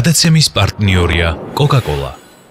გადაცემის პარტნიორია Coca-Cola.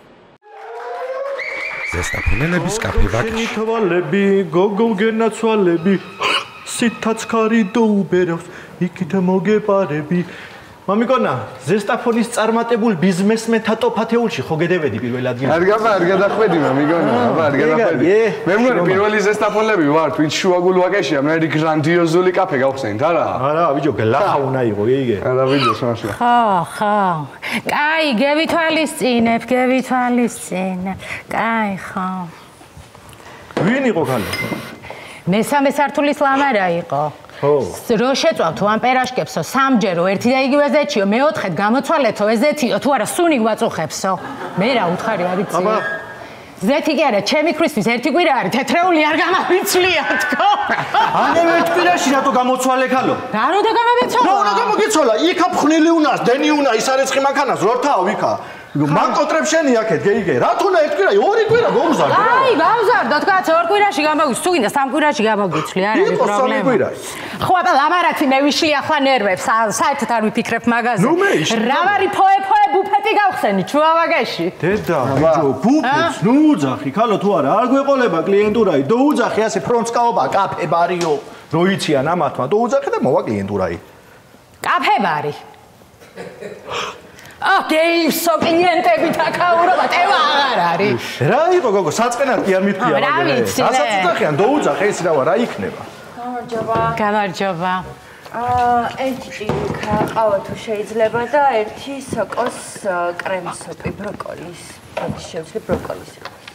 ზესტაფონელების კაფე ვაკში. თვალები, გოგოგენაცვალები, სითაც ხარი დაუბერავს, იქით მოგეპარები. მამიკონა, ზესტაფონის წარმატებულ ბიზნესმენთა ტოფ-10-ში ხო გედევედი პირველ ადგილზე? არ გადახვედი მამიკონა, არ გადახვედი. მე მგონი პირველი ზესტაფონელები ვართ, ვინც შუაგულ ვაკეშია, მე გრანდიოზული კაფე გავხსენით, არა? არა, ბიჭო, გლახა უნდა იყო, იგი. არა, ბიჭო, მაშინ. ხო. კაი, გევითვალისწინებ. კაი, ხო. ვინ იყო ხალე? მესამე სართულის ლამარა იყო. ხო. რო შეწვავთ ამ პერაშკებსო, სამჯერო ერთი და იგივე ზეთიო, მეოთხედ გამოცვალეთო ეზეთიო, თუ არა სუნი გვაწუხებსო. მე რა უთხარი არ იცი. აბა ზეთი კი არა, ჩემი ქრისთვის ერთი კვირა არის, თეთრეული არ გამავიცვლია თქო. ანე ერთ კვირაში რატო გამოცვალე ხალო? რა უნდა გამავიცვალა? რა უნდა გამოგიცვალა? იქა ფხნილი უნას, დენი უნდა, ის არის ხიმაქანას, როთაო იქა. მაკოტრებ შენი აქეთ, გეიგე. რა თუნა ერთ კვირა, ორი კვირა გომზარდ. აი, გავზარდოთ, კაც ორ კვირაში გამოგიცვლი, თუ გინდა სამ კვირაში გამოგიცვლი, არ არის პრობლემა. ხო, აბა ლამარაცი მე ვიშლი ახლა ნერვებს, საერთოდ არ ვიფიქრებ მაგაზე. რა ვარი ფოე ბუფეტი გავხსენი ჩუავაგეში. დედა, ბიჭო, ბუფეტს ნუ უძახი, ხალო თუ არა, არ გვეყოლება კლიენტურაი, დო უძახი ასე ფრონტსკაობა, კაფე ბარიო. რო იციან ამათმა, დო უძახი და მოვა კლიენტურაი. კაფე ბარი. გეიმსო კლიენტები თაკაურობა, ტევა აღარ არის. რა იყო გოგო, საწყენად კი არ მithქია რა ვიცი, ასაც უძახიან, დო უძახი, ეს რა რა იქნება. გამარჯობა. ერთი ყავა თუ შეიძლება და ერთი სოკოს კრემსოპი ბროკოლის. შევცვლი ბროკოლის.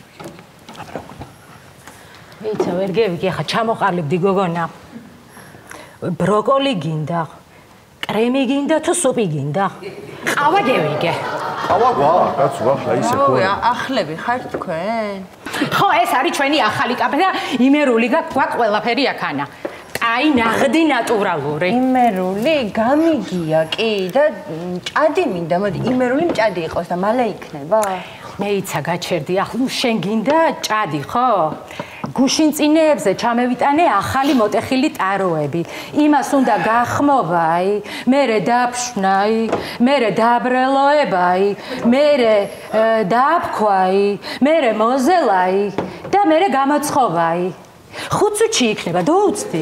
ვიცი, ვერ გევიგე, ხა ჩამოყალიბდი გოგონა. ბროკოლი გინდა, კრემი გინდა თუ სუპი გინდა? ყავა გევიგე. ყავა გვაქვს, კაცო, ახლა ისე ხო. ახლები ხართ თქვენ? ხო, ეს არის ჩვენი ახალი კაფე და იმერული გვაქვს ყველაფერი აქანა. აი, ნაღდი ნატურალური. იმერული გამიგია კი და ჭადი მინდა, მოდი იმერული მჭადი იყოს და მალე იქნება? მეიცა გაჩერდი, ახლა შენ გინდა ჭადი, ხო? გუშინწინეებზე ჩამევიტანე ახალი მოტეხილი ტაროები. იმას უნდა გახმოვაი, მერე დაფშვნაი, მერე დაბრელოებაი, მერე დააფქვაი, მერე მოზელაი და მერე გამოცხოვაი. 5 წუთში იქნება, დაუცდი.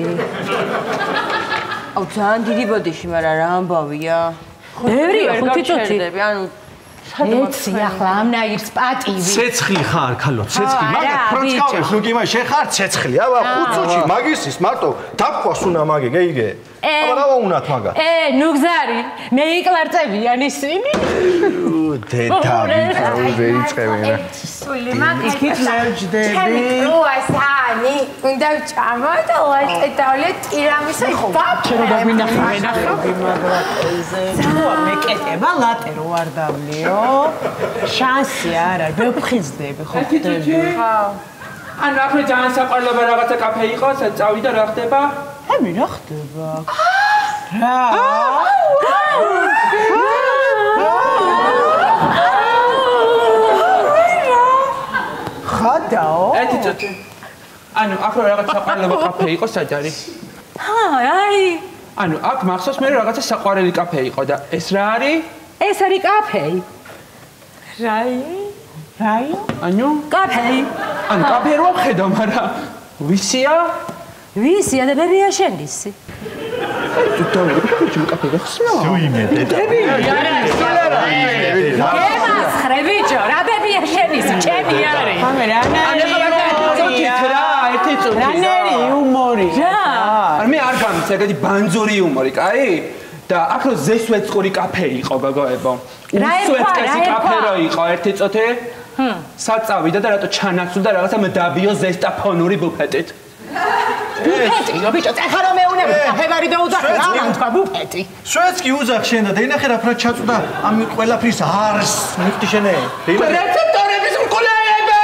აუ, ძალიან დიდი ბოდიში, მაგრამ რა ამბავია? ბევრია 5 წუთი. ანუ ეცი ახლა ამნაირს პატივი. ცეცხლი ხარ, ხალო, ცეცხლი, მაგრამ ფრონტსკაუეს ნუ კი მაგ შეხარ ცეცხლი. აბა 5 წუთში მაგისის მარტო დაფქვას უნდა მაგე, გეიგე. აბა რა უნათ მაგა? ნუ გზარი, მე იკლარწებიან ისინი. დედა, ვეიწყებინა. სული მაგ იქით ლევჯდები. როასანი, უნდა ვჭამო და ვაჭედავლე ტირამისო ჩერო დაგვინახავენ ახლა. ძუა მეკეტება ლატე რო არ დავლიო. შანსი არ არის, ვეფხიზდები ხო ხდები. ანუ ახლა ძალიან საყვარლობა რაღაცა კაფე იყოს, წავი და რა ხდება? ამი რა ხდება? რა? ხადაო? ერთი წუთი. ანუ ახლა რაღაც საყვარლობა კაფე იყო საჯარი. აი. ანუ აქ მახსოვს მე რაღაცა საყვარელი კაფე იყო და ეს რა არის? ეს არის კაფე. რაი? ანუ კაფე. ანუ კაფე რო ხედავ, მაგრამ ვისია? ვისია და ბებია შენისი. გემასხრე ბიჭო, რა ბებია შენისი, ჩემი არის. ერთი წუთი. რანერი იუმორი. არ მე არ გამიცა, ეგეთი ბანძური იუმორი, კაი? და ახლა ზესვეწყური კაფე იყო, გოგოებო. უსვეწყესი კაფე რო იყო, ერთი წუთი. საწავიდა და რატო ჩანაცვლდა რაღაცა მდაბიო ზესტაფონური ბუფეტით. ბუფეტი, ბიჭო, ეხლა რომ მეუნები კაფე ბარი დაუძახე, რა მანქვა ბუფეტი. შვედსკი უძახ შენ და დეინახე რა ფრა ჩაწვდა ამ ყველაფრის არს მიხდი შენე. რეცეპტორების მკვლელება.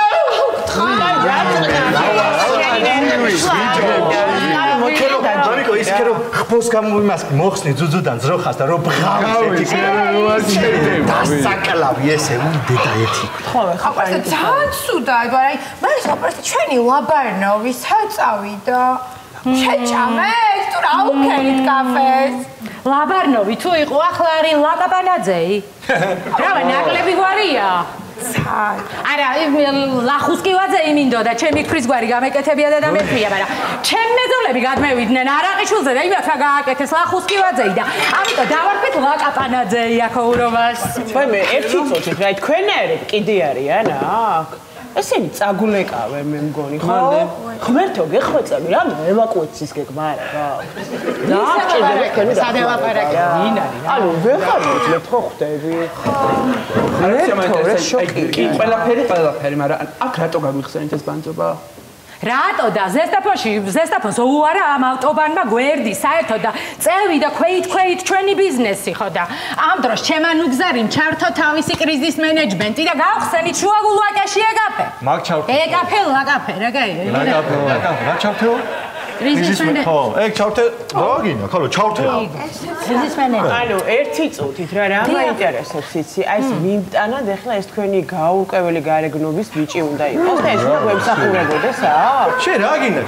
მამიკო ის ქერო ხფოს გამომიმას მოხსნი ძუძუდან ძროხას და რო ბღავით დასაკლავი ესე უდედა ერთი ხო ხა ძალიან ცუდაა მაგრამ მე საპრესტი ჩვენი ლაბარნოვი საწავი და შეჭამეთ თუ რა უქენით კაფეს ლაბარნოვი თუ იყო ახლა არის ლაკაპანაძეი რა ნაკლები გვარია არა ლახუსკივაძე იმინდოდა ჩემი ქრის გვარი გამეკეთებია და დამეთვია მაგრამ ჩემ მეზოლები გადმევიდნენ არაყიშულზე და იმათ რა გააკეთეს ლახუსკივაძეი და ამიტომ დავარქვით ლაკაპანაძეი აქაურობას მე ერთი წუთით რა თქვენერები კიდე არიან აქ ესენი წაგულეკავენ მე მგონი ხო ღმერთო გეხვეწები რა ევაკუაციის გეგმარა რა სადელაპარაკე ვინ არის ანუ ვეღარ მოძლებთ ხო ხვდები კი ყველაფერი მაგრამ აქ რატო გაგვიხსენეთ ეს ბანძობა რატო და ზესტაფონს უარა ამ ავტობანმა გვერდი საერთოდ და წევი და ქვეით ჩვენი ბიზნესი ხო და ამ დროს ჩემანუგზარიმ ჩართო თავისი კრიზის მენეჯმენტი და გავხსენით შუაგულვაკეში ეკაფე მაგ ჩავთე ეკაფე ლაკაფე რა ჩავთეო კრიზის მენეჯმენტი ხო ეგ ჩავთე გოგინა ხოლო ჩავთე კრიზის მენეჯმენტი ანუ ერთი წუთით რა მაინტერესებს იცი აი ეს მიმტანად ეხლა ეს თქვენი გაურკვეველი გარეგნობის ბიჭი უნდა იყოს და ეს უნდა გვემსახურებოდეს შე რა გინდა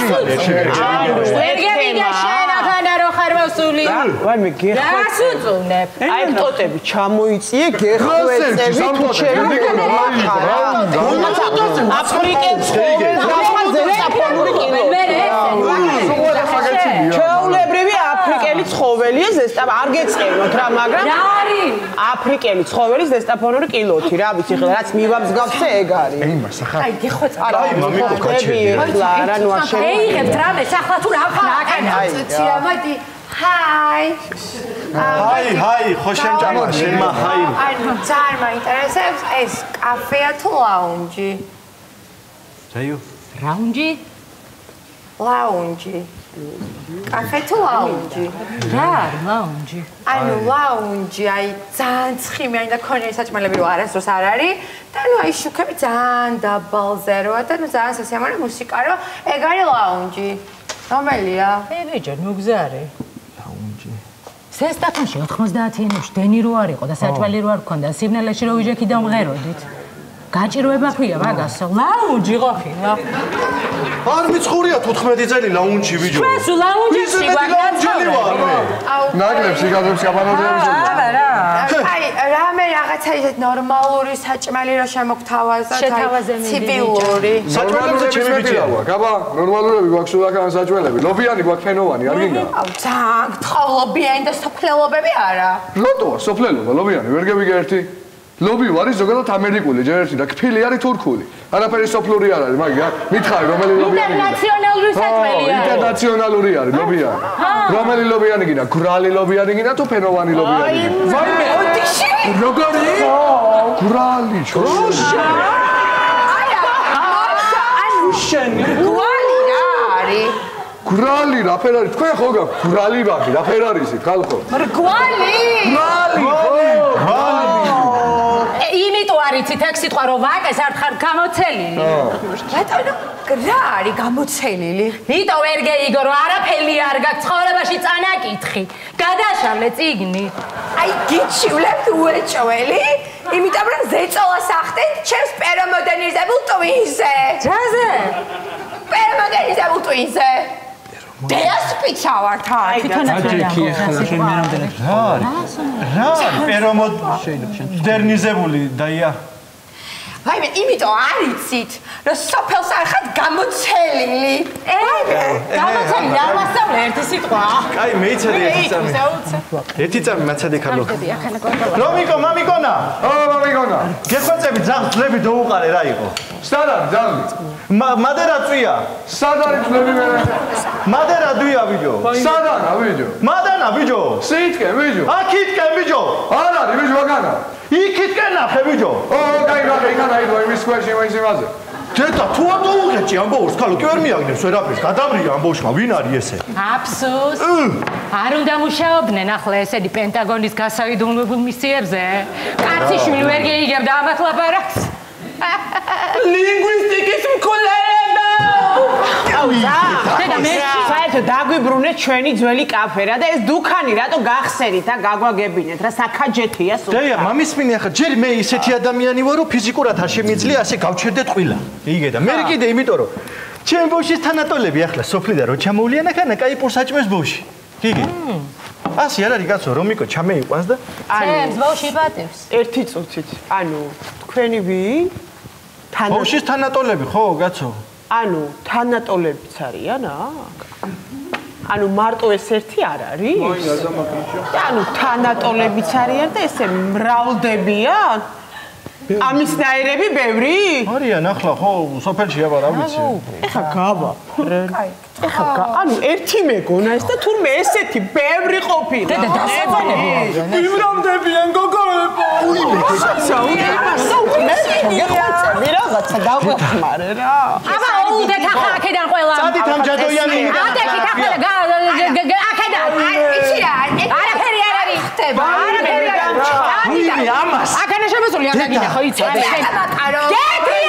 შეგებიდა შენათანა რო ხარ მოსული ვაი მე გეხვა გასუწუნებ აი ტოტები ჩამოიწიე გეხვეწები თუ ჩემი აფრიკელს ზესტაფონური კილო ჩაულებრივი აფრიკელი ცხოველია ზესტაფონური არ გეწყენოთ რა მაგრამ რა არის აფრიკელი ცხოველი ზესტაფონური კილოთი რა ვიცი ხლა რაც მივამსგავსე ეგ არის აი მასახა აი გეხვეწა არა მოგხვდები ეხლა რა ნუ არ შენ ეიღებთ რამე ახლა თუ რა ხარ ცირამადი ჰაი ხო შემჭამა შემა ჰაი ანუ ძალიან მაინტერესებს ეს კაფეა თუ ლაუნჯი ზაიო რაუნჯი ლაუნჯი კაფე თუ ლაუნჯი რა ლაუნჯი ანუ ლაუნჯი აი ძალიან ცხიმიანი და ქონიერი საჭმელები რო არასდროს არ არის და ნუ აი შუქები ძალიან დაბალზე როა და ნუ ძალიან სასიამოვნო მუსიკა რო ეგ არის ლაუნჯი რომელია ბიჭო ნუგზარი ზესტაფონში 90-იანებში დენი რო არ იყო და საჭმელი რო არ გქონდა სიბნელეში რო ვიჯექი და მღეროდით გაჭიროება ქვია მაგასო ლაუნჯი ყოფილა არ მიცხოვრია 14 წელი ლაუნჯი ვიჯო ჩვენს ლაუნჯში გვაქვს ნაკლებს იგადებს კაპანაძეების არა აი რამე რაღაცა ისეთ ნორმალური საჭმელი რო შემოგთავაზოთ ცივილი საჭმელებზე ჩემი ბიჭია გაბა ნორმალურები გვაქვს სულაკან საჭმელები ლობიანი გვაქვს ფენოვანი არ გინდა ძალიან გთხოვლობიანი და სოფლელობები არა რატოა სოფლელობა ლობიანი ვერ გებიგე ერთი ლობი არის ზოგადად ამერიკული ჯერ ერთი და ქფილი არის თურქული არაფერი სოფლური არ არის მაგ მითხარი რომელი ლობიანი ინტერნაციონალური საჭმელია ინტერნაციონალური არის ლობიანი რომელი ლობიანი გინდა გრალი ლობიანი გინდა თუ ფენოვანი ლობიანი გინდა ვაიმე ოდიში როგორი გრალი ჩოშა ანუ შენი გვალი რა არის გრალი რა ფერ არის თქვენ ხო გაქვთ გრალი ბაღი რა ფერ არის იქ ხალხო მრგვალი იმიტომ არიცით ეგ სიტყვა რომ ვაკეს არ ხარ გამოცელილი რატომ რა არის გამოცელილი იმიტომ ვერ გეიგო რომ არაფერი არ გაქვს ცხოვრებაში წანაკითხი გადაშავლე წიგნი აი გიჩივლებთ უეჭველი იმიტომ რომ ზეწოლას ახდენთ ჩემს პერომოდერნიზებულ ტვინზე რაზე პერომოდერნიზებულ ტვინზე დეასპიცა ვარ თან თვითონაც რა პერომოდერნიზებული დაია ვაიმე იმიტომ არიცით რომ სოფელს არ ხართ გამოცელილი გამოცელი არ მასწავლე ერთი სიტყვა კაი მეიცადი ერთი წამი მაცადე ქალო რომიკო მამიკონა მამიკონა გეხვეწები ძაღლები დაუყარე რა იყო სტადარი ძაღლი მადერა წვია სადარი წლები მე მადერა დვია ვიჯო სადანა ვიჯო მადანა ვიჯო სიტკენ ვიჯო აქითკენ ვიჯო არ არის ვიჯო აგანა იქითკენ ნახე ვიჯო კაი რა იქანა იდო იმის სკვერში იმაზე დედა თუ არ დაუღეჭი ამბოურს ქალო კი ვერ მიაგნებს ვერაფერს გადაბრია ამბოურშმა ვინ არის ესე აფსუს არ უნდა მუშაობდნენ ახლა ესეთი პენტაგონის გასავიდუმლებულ მისიებზე კაციშვილი ვერ გეიგებდა ამათ ლაპარაკს ლინგვისტიკის მკვლელება დედა მე საერთოდ დაგვიბრუნეთ ჩვენი ძველი კაფე რა და ეს დუქანი რატო გახსენით და გაგვაგებინეთ რა საქაჯეთია სულ დეია მამისმინი ახლა ჯერ მე ისეთი ადამიანი ვარ რომ ფიზიკურად არ შემიძლია ასე გავჩერდეთ ყვილა იგე და მე კიდე იმიტომ რომ ჩემ ბოშის თანატოლები ახლა სოფლიდან რო ჩამოვლიან ახლა კაი პურს აჭმევს ბოში. გიგი. ასე არ არის კაცო, რომიკო ჩამეიყვანს და ჩემს ბოში პატევს. ერთი წუთით. ანუ თქვენი ვინ? ბოშის თანატოლები ხო, კაცო? ანუ თანატოლებიც არიან აქ? ანუ მარტო ეს ერთი არ არის? მოინა ზამაკრიჩო. ანუ თანატოლებიც არიან და ესე მრავლდებიან? ამისნაირები ბევრი? არიან ახლა ხო სოფელში აბა რა ვიცი. ეხა გავა. ეხა ანუ ერთი მეგონა ეს და თურმე ესეთი ბევრი ყოფილა. დედა დასაბანები. იმრავლდებიან გოგოებო. რაღაცა დაგვეხმარე რა. აბა უდეთ ახლა აქედან ყველა. წადით ამ ჯადოიანი. ადექით ახლა აქედან. იცი რა, არაფერი არ არის ხდება. არაფერი არ არის. ვინმე ამას? აქანა შემოსული არ დაგიდა ხო იცი? მატარო. გეტრი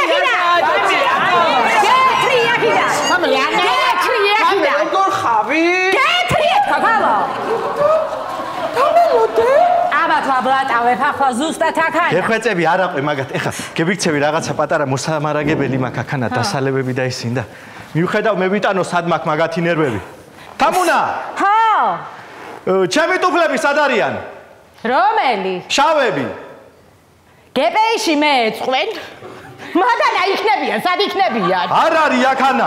აქედან. სამლი არ გეტრი აქედან. როგორ ხავი? გეტრი ახლა. გამელოდე? აბა თაბლატავებ ახლა ზუსტად აქანა. გეხვეწები არაყვე მაგათ. ეხა გებიქცევი რაღაცა პატარა მოსამარაგებელი მაქვს აქანა დასალებები და ისინი და მიუხედავ მე ვიტანო სად მაქვს მაგათი ნერვები. თამუნა! ხო. ჩემი ტუფლები სად არიან? რომელი? შავები. გეპეიში მეეწყვენ? მაგანა იქნებიან, სად იქნებიან? არ არის აქანა.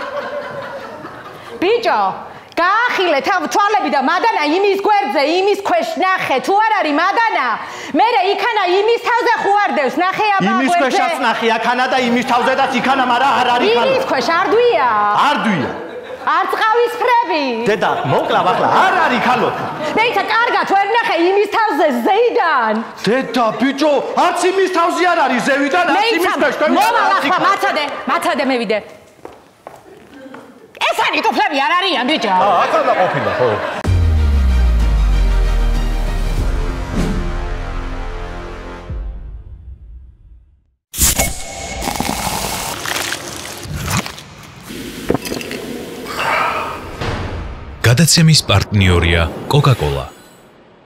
ბიჭო, გაახილე თვალები და მადანა იმის გვერდზე, იმის ქვეშ ნახე, თუ არ არის მადანა, მერე იქანა იმის თავზე ხუარდევს, ნახე აბა გვერდზე. იმის ქვეშაც ნახე აქანა და იმის თავზედაც იქანა, მაგრამ არ არის იქანა. იმის ქვეშ არ დვია? არ დვია. არ წყავისფრები? დედა, მოკლავ ახლა, არ არის ქალოთა. მეიცა კარგად ვერ ნახე იმის თავზე ზეიდან. დედა, ბიჭო, არც იმის თავზე არ არის ზევიდან, არც იმის ქვეშ. მოვალ ახლა, მაცადე მევიდე. ესენი ტუფლები არ არიან, ბიჭო. აქანა ყოფილა, ხო. გადაცემის პარტნიორია Coca-Cola.